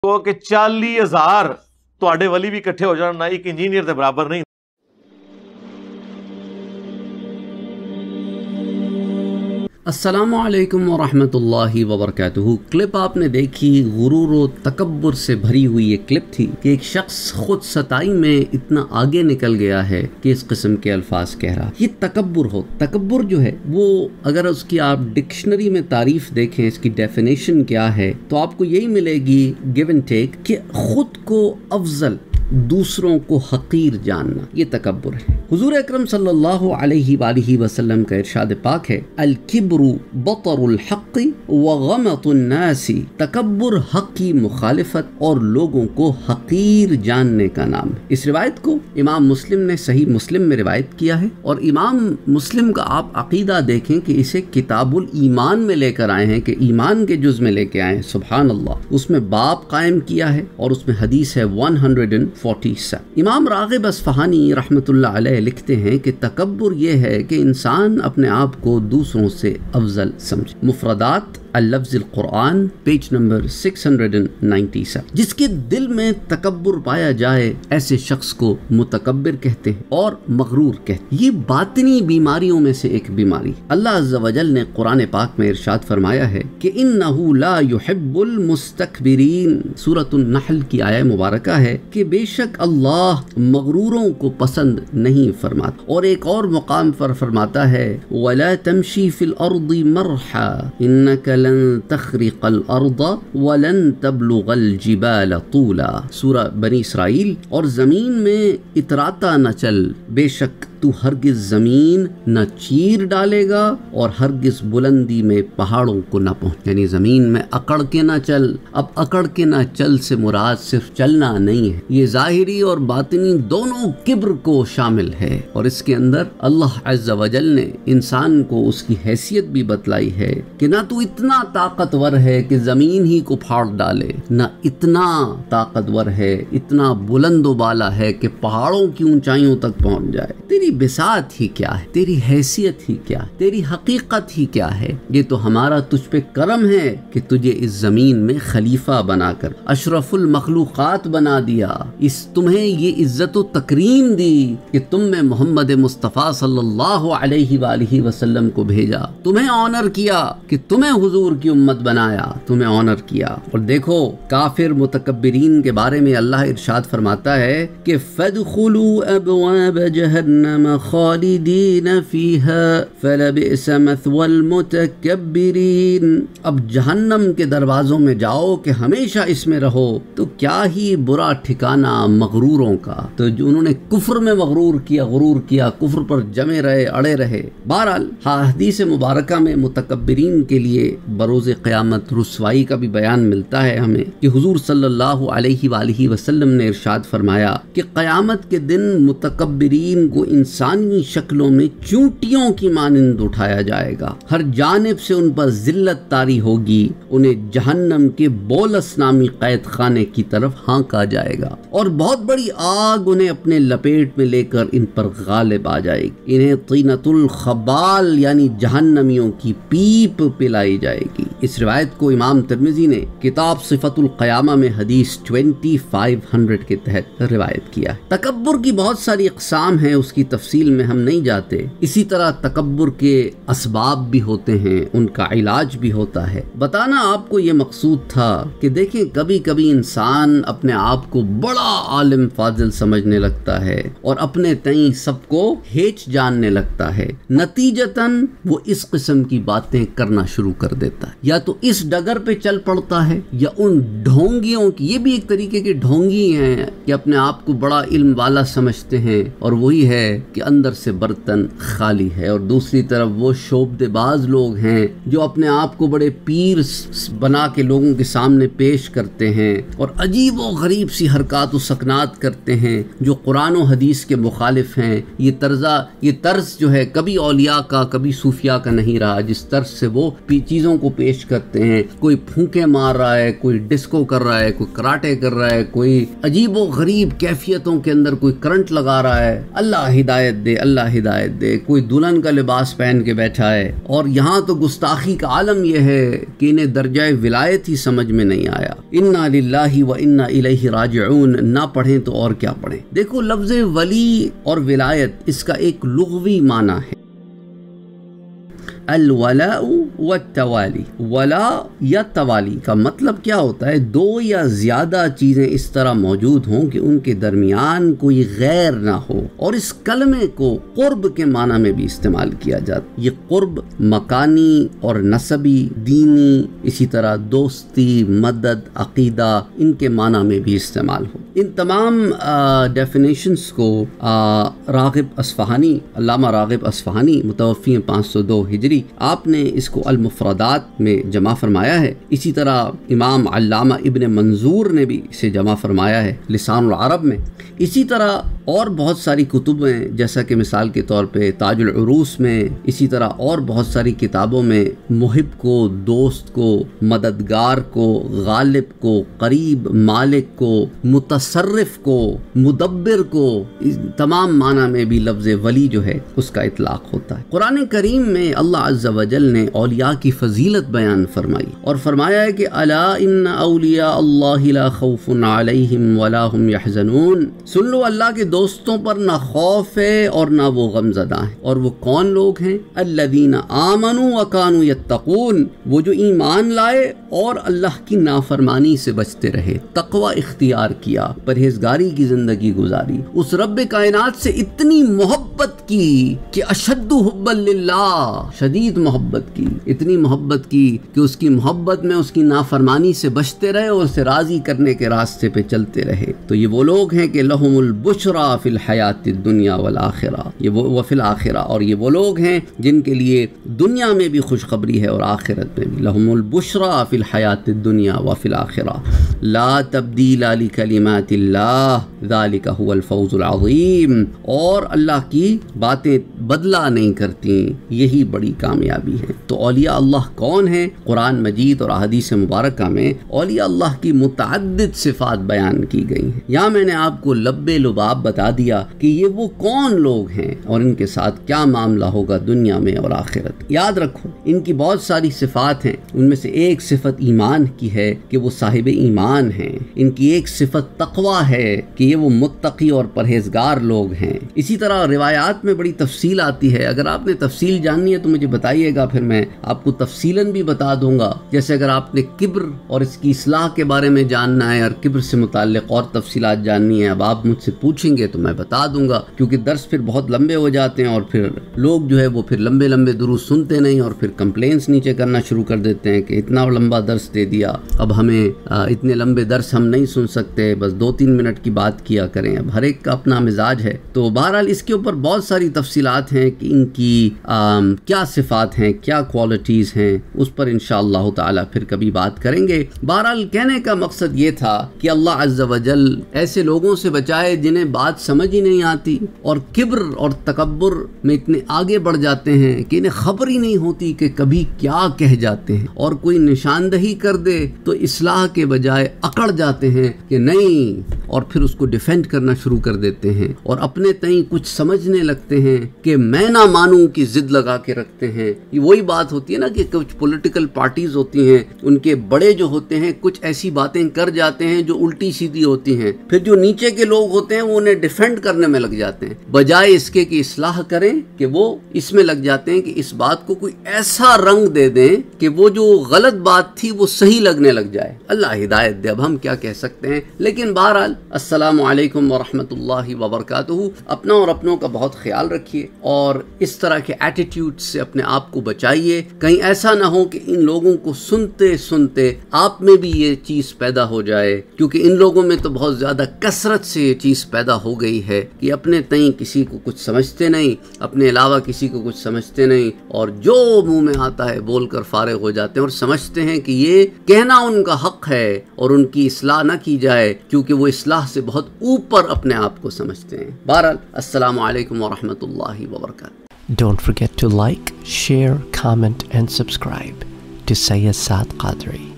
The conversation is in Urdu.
کو کہ 40,000 ਤੁਹਾਡੇ ਵਲੀ ਵੀ ਇਕੱਠੇ ਹੋ ਜਾਣ ਨਾ ਇੱਕ ਇੰਜੀਨੀਅਰ ਦੇ ਬਰਾਬਰ ਨਹੀਂ। السلام علیکم ورحمۃ اللہ وبرکاتہ۔ کلپ آپ نے دیکھی غرور و تکبر سے بھری ہوئی یہ کلپ تھی کہ ایک شخص خود ستائی میں اتنا آگے نکل گیا ہے کہ اس قسم کے الفاظ کہہ رہا۔ یہ تکبر ہو، تکبر جو ہے وہ اگر اس کی آپ ڈکشنری میں تعریف دیکھیں، اس کی ڈیفینیشن کیا ہے تو آپ کو یہی ملے گی گیو اینڈ ٹیک کہ خود کو افضل، دوسروں کو حقیر جاننا، یہ تکبر ہے۔ حضور اکرم صلی اللہ علیہ وآلہ وسلم کا ارشاد پاک ہے، الکبر بطر الحق وغمط الناس، تکبر حق کی مخالفت اور لوگوں کو حقیر جاننے کا نام ہے۔ اس روایت کو امام مسلم نے صحیح مسلم میں روایت کیا ہے، اور امام مسلم کا آپ عقیدہ دیکھیں کہ اسے کتاب الایمان میں لے کر آئے ہیں، کہ ایمان کے جز میں لے کے آئے ہیں، سبحان اللہ۔ اس میں باب قائم کیا ہے اور اس میں حدیث ہے 147۔ امام راغب اصفہانی رحمۃ اللہ علیہ لکھتے ہیں کہ تکبر یہ ہے کہ انسان اپنے آپ کو دوسروں سے افضل سمجھے۔ مفردات اللفظ القرآن پیج نمبر 697۔ جس کے دل میں تکبر پایا جائے ایسے شخص کو متکبر کہتے ہیں اور مغرور کہتے ہیں۔ یہ باطنی بیماریوں میں سے ایک بیماری۔ اللہ عز و جل نے قرآن پاک میں ارشاد فرمایا ہے کہ انہ لا يحب المستکبرین، سورۃ النحل کی آیہ مبارکہ ہے کہ بے شک اللہ مغروروں کو پسند نہیں فرماتا، اور ایک اور مقام پر فرماتا ہے ولا تمشی فی الارض مرحا انک لن تخرق الارض ولن تبلغ الجبال طولا، سورہ بنی اسرائیل۔ اور زمین میں اتراتا نہ چل، بے شک تو ہرگز زمین نہ چیر ڈالے گا اور ہرگز بلندی میں پہاڑوں کو نہ پہنچ، یعنی زمین میں اکڑ کے نہ چل۔ اب اکڑ کے نہ چل سے مراد صرف چلنا نہیں ہے، یہ ظاہری اور باطنی دونوں کبر کو شامل ہے، اور اس کے اندر اللہ عز و جل نے انسان کو اس کی حیثیت بھی بتلائی ہے کہ نہ تو اتنا طاقتور ہے کہ زمین ہی کو پھاڑ ڈالے، نہ اتنا طاقتور ہے، اتنا بلند و بالا ہے کہ پہاڑوں کی اونچائیوں تک پہنچ جائے۔ تیری بساط ہی کیا ہے، تیری حیثیت ہی کیا ہے، تیری حقیقت ہی کیا ہے؟ یہ تو ہمارا تجھ پہ کرم ہے کہ تجھے اس زمین میں خلیفہ بنا کر اشرف المخلوقات بنا دیا، تمہیں یہ عزت و تکریم دی کہ تم میں محمد مصطفیٰ صلی اللہ علیہ وآلہ وسلم کو بھیجا، تمہیں آنر کیا کہ تمہیں حضور کی امت بنایا، تمہیں آنر کیا۔ اور دیکھو کافر متکبرین کے بارے میں اللہ ارشاد فرماتا ہے کہ فَادْخُلُوا أَبْوَابَ جَهَنَّمَ خالدین فیہا فلبئس مثوى المتکبرین، اب جہنم کے دروازوں میں جاؤ کہ ہمیشہ اس میں رہو، تو کیا ہی برا ٹھکانہ مغروروں کا، تو جو انہوں نے کفر میں غرور کیا، کفر پر جمے رہے، اڑے رہے۔ بہرحال حدیث مبارکہ میں متکبرین کے لیے بروز قیامت رسوائی کا بھی بیان ملتا ہے ہمیں، کہ حضور صلی اللہ علیہ وآلہ وسلم نے ارشاد فرمایا کہ قیامت کے دن متکبرین کو انسانی شکلوں میں چونٹیوں کی مانند اٹھایا جائے گا، ہر جانب سے ان پر ذلت طاری ہوگی، انہیں جہنم کے بولس نامی قید خانے کی طرف ہانکا جائے گا، اور بہت بڑی آگ انہیں اپنے لپیٹ میں لے کر ان پر غالب آ جائے گی، انہیں طینۃ الخبال یعنی جہنمیوں کی پیپ پلائی جائے گی۔ اس روایت کو امام ترمذی نے کتاب صفت القیامہ میں حدیث 2500 کے تحت روایت کیا ہے۔ تکبر کی بہت ساری اقسام ہیں، اس کی تفصیل میں ہم نہیں جاتے۔ اسی طرح تکبر کے اسباب بھی ہوتے ہیں، ان کا علاج بھی ہوتا ہے۔ بتانا آپ کو یہ مقصود تھا کہ دیکھیں کبھی کبھی انسان اپنے آپ کو بڑا عالم فاضل سمجھنے لگتا ہے اور اپنے تئیں سب کو ہیچ جاننے لگتا ہے، نتیجتاً وہ اس قسم کی باتیں کرنا شروع کر دیتا ہے، یا تو اس ڈگر پہ چل پڑتا ہے یا ان ڈھونگیوں کی، یہ بھی ایک طریقے کی ڈھونگی ہیں کہ اپنے آپ کو بڑا علم والا سمجھتے ہیں، اور وہی ہے کہ اندر سے برتن خالی ہے۔ اور دوسری طرف وہ شعبدے باز لوگ ہیں جو اپنے آپ کو بڑے پیر بنا کے لوگوں کے سامنے پیش کرتے ہیں اور عجیب و غریب سی حرکات و سکنات کرتے ہیں جو قرآن و حدیث کے مخالف ہیں۔ یہ طرز جو ہے کبھی اولیاء کا کبھی صوفیاء کا نہیں رہا، جس طرز سے وہ چیزوں کو پیش کرتے ہیں، کوئی پھونکے مار رہا ہے، کوئی ڈسکو کر رہا ہے، کوئی کراٹے کر رہا ہے، کوئی عجیب و غریب کیفیتوں کے اندر کوئی کرنٹ لگا رہا ہے. اللہ ہدایت دے، اللہ ہدایت دے. کوئی دلہن کا لباس پہن کے بیٹھا ہے، اور یہاں تو گستاخی کا عالم یہ ہے کہ انہیں درجہ ولایت ہی سمجھ میں نہیں آیا. انا للہ و انا الیہ راجعون نہ پڑھیں تو اور کیا پڑھیں. دیکھو لفظ ولی اور ولایت اس کا ایک لغوی معنی ہے الولاء والتوالی. ولا یا توالی کا مطلب کیا ہوتا ہے؟ دو یا زیادہ چیزیں اس طرح موجود ہوں کہ ان کے درمیان کوئی غیر نہ ہو. اور اس کلمے کو قرب کے معنی میں بھی استعمال کیا جاتا ہے. یہ قرب مکانی اور نسبی، دینی، اسی طرح دوستی، مدد، عقیدہ، ان کے معنی میں بھی استعمال ہو. ان تمام ڈیفینیشنز کو راغب اصفہانی، علامہ راغب اصفہانی متوفی 502 ہجری، آپ نے اس کو المفردات میں جمع فرمایا ہے. اسی طرح امام علامہ ابن منظور نے بھی اسے جمع فرمایا ہے لسان العرب میں. اسی طرح اور بہت ساری کتب ہیں، جیسا کہ مثال کے طور پہ تاج العروس میں، اسی طرح اور بہت ساری کتابوں میں محب کو، دوست کو، مددگار کو، غالب کو، قریب، مالک کو، متصرف کو، مدبر کو، تمام معنی میں بھی لفظ ولی جو ہے اس کا اطلاق ہوتا ہے. قرآن کریم میں اللہ عز و جل نے اولیاء کی فضیلت بیان فرمائی اور فرمایا ہے کہ الا ان اولیاء اللہ لا خوف علیہم ولا هم يحزنون. سن لو اللہ کے دوستوں پر نہ خوف ہے اور نہ وہ غم زدہ ہیں. اور وہ کون لوگ ہیں؟ الذین آمنوا وکانوا یتقون، وہ جو ایمان لائے اور اللہ کی نافرمانی سے بچتے رہے، تقوی اختیار کیا، پرہیزگاری کی زندگی گزاری، اس رب کائنات سے اتنی محبت کی کہ اشد حبا للہ، شدید محبت کی، اتنی محبت کی کہ اس کی محبت میں اس کی نافرمانی سے بچتے رہے اور اسے راضی کرنے کے راستے پہ چلتے رہے. تو یہ وہ لوگ ہیں کہ لہم البشرا فی الحیات الدنیا والآخرہ، وفی الآخرہ، اور یہ وہ لوگ ہیں جن کے لیے دنیا میں بھی خوشخبری ہے اور آخرت میں بھی. لہم البشرا فی الحیات الدنیا وفی الآخرہ لا تبدیل لکلمات اللہ ذالک هو الفوز العظیم. اور اللہ کی باتیں بدلہ نہیں کرتی، یہی بڑی کامیابی ہے. تو اولیاء اللہ کون ہیں؟ قرآن مجید اور احادیث مبارکہ میں اولیاء اللہ کی متعدد صفات بیان کی گئی ہیں. یہاں میں نے آپ کو لبے لباب بتا دیا کہ یہ وہ کون لوگ ہیں اور ان کے ساتھ کیا معاملہ ہوگا دنیا میں اور آخرت. یاد رکھو ان کی بہت ساری صفات ہیں، ان میں سے ایک صفت ایمان کی ہے کہ وہ صاحب ایمان ہیں. ان کی ایک صفت تقوی ہے کہ یہ وہ متقی اور پرہیزگار لوگ ہیں. اسی طرح روایات میں بڑی تفصیل آتی ہے. اگر آپ نے تفصیل جاننی ہے تو مجھے بتائیے گا، پھر میں آپ کو تفصیلاً بھی بتا دوں گا. جیسے اگر آپ نے کبر اور اس کی اصلاح کے بارے میں جاننا ہے اور کبر سے متعلق اور تفصیلات جاننی ہے، اب آپ مجھ سے پوچھیں گے تو میں بتا دوں گا، کیونکہ درس پھر بہت لمبے ہو جاتے ہیں اور پھر لوگ جو ہے وہ پھر لمبے لمبے دروس سنتے نہیں اور پھر کمپلینس نیچے کرنا شروع کر دیتے ہیں کہ اتنا لمبا درس دے دیا، اب ہمیں اتنے لمبے درس ہم نہیں سن سکتے، بس 2-3 منٹ کی بات کیا کریں. اب ہر ایک کا اپنا مزاج ہے. تو بہرحال اس کے اوپر بہت ساری تفصیلات ہیں کہ ان کی کیا صفات ہیں، کیا کوالٹیز ہیں، اس پر انشاءاللہ تعالی پھر کبھی بات کریں گے. بہرحال کہنے کا مقصد یہ تھا کہ اللہ عز و جل ایسے لوگوں سے بچائے جنہیں بات سمجھ ہی نہیں آتی اور کبر اور تکبر میں اتنے آگے بڑھ جاتے ہیں کہ انہیں خبر ہی نہیں ہوتی کہ کبھی کیا کہہ جاتے ہیں، اور کوئی نشاندہی کر دے تو اصلاح کے بجائے اکڑ جاتے ہیں کہ نہیں، اور پھر اس کو ڈیفینڈ کرنا شروع کر دیتے ہیں اور اپنے تئیں کچھ سمجھنے لگتے ہیں کہ میں نہ مانوں کی ضد لگا کے رکھتے ہیں. یہ وہی بات ہوتی ہے نا کہ کچھ پولیٹیکل پارٹیز ہوتی ہیں، ان کے بڑے جو ہوتے ہیں کچھ ایسی باتیں کر جاتے ہیں جو الٹی سیدھی ہوتی ہیں، پھر جو نیچے کے لوگ ہوتے ہیں وہ انہیں ڈیفینڈ کرنے میں لگ جاتے ہیں، بجائے اس کے کہ اصلاح کریں کہ وہ اس میں لگ جاتے ہیں کہ اس بات کو کوئی ایسا رنگ دے دیں کہ وہ جو غلط بات تھی وہ صحیح لگنے لگ جائے. اللہ ہدایت دے. اب ہم کیا کہہ سکتے ہیں. لیکن بہرحال السلام علیکم ورحمۃ اللہ وبرکاتہ. اپنا اور اپنوں کا بہت خیال رکھیے اور اس طرح کے ایٹیٹیوڈ سے اپنے آپ کو بچائیے. کہیں ایسا نہ ہو کہ ان لوگوں کو سنتے سنتے آپ میں بھی یہ چیز پیدا ہو جائے، کیونکہ ان لوگوں میں تو بہت زیادہ کثرت سے یہ چیز پیدا ہو گئی ہے کہ اپنے تئیں کسی کو کچھ سمجھتے نہیں، اپنے علاوہ کسی کو کچھ سمجھتے نہیں، اور جو منہ میں آتا ہے بول کر فارغ ہو جاتے ہیں اور سمجھتے ہیں کہ یہ کہنا ان کا حق ہے اور ان کی اصلاح نہ کی جائے کیونکہ وہ اصلاح سے بہت اوپر اپنے آپ کو سمجھتے ہیں. بہرحال السلام علیکم ورحمۃ اللہ وبرکاتہ. Don't forget to like, share, comment and subscribe to Sayyid Saad Qadri.